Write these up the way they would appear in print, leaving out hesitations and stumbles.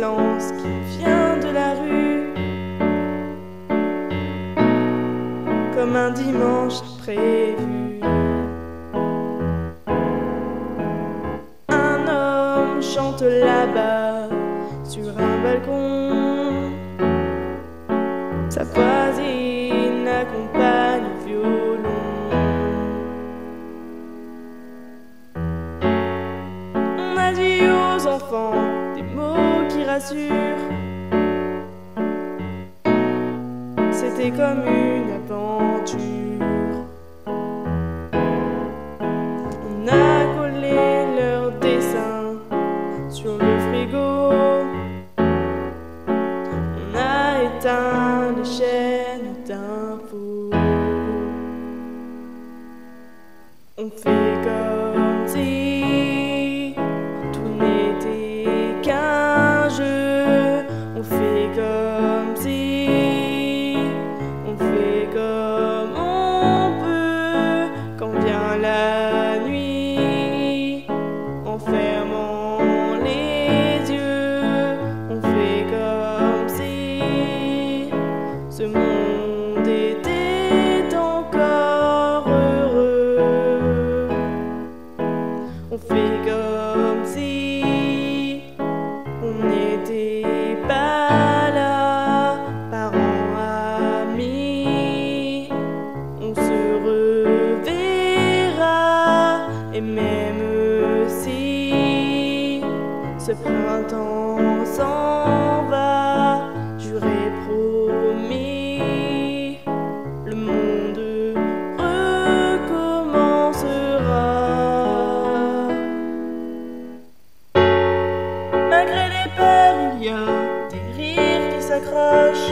silence qui vient de la rue, comme un dimanche prévu. Un homme chante là-bas sur un balcon, sa voisine accompagne au violon. On a dit aux enfants des mots qui rassurent, c'était comme une aventure. On a collé leurs dessins sur le frigo, on a éteint les chaînes d'infos. On fait comme si tout n'était qu'un jeu. On fait comme si, on fait comme on peut quand vient la nuit, en fermant les yeux. On fait comme si ce monde était encore heureux. On fait comme si on n'était pas là, parents, amis. On se reverra, et même si ce printemps s'en va, j'aurais promis, le monde recommencera. Malgré les peurs, il y a des rires qui s'accrochent.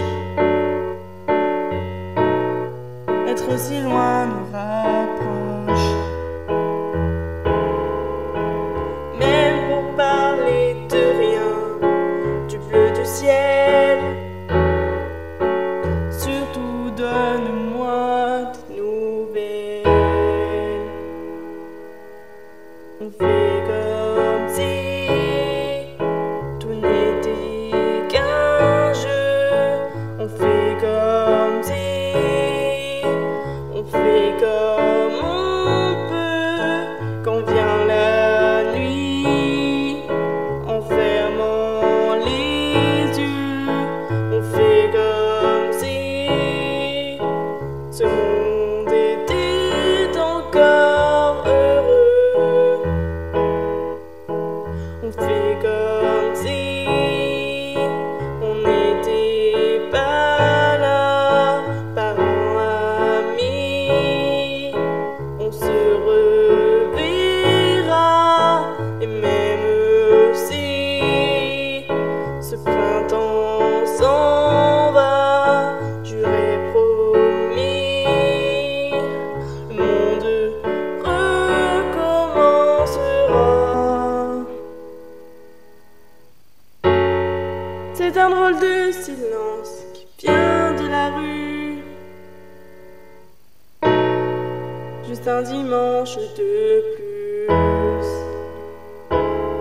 Être si loin nous rapproche. Même pour parler de rien, du bleu du ciel, surtout donne-moi des nouvelles. On fait comme si tout n'était qu'un jeu. On fait comme si, on fait comme on peut quand vient la nuit, en fermant les yeux. On fait comme si ce monde était encore heureux. On fait comme si on n'était pas là, parents, amis. On se reverra, et même si ce printemps s'en va, j'aurais promis, le monde recommencera. C'est un drôle de silence qui vient de la rue, juste un dimanche de plus.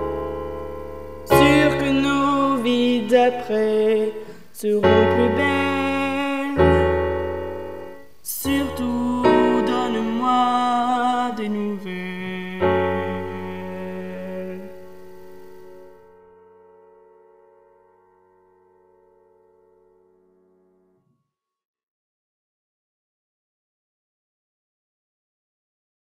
Sûr que nos vies d'après seront plus belles.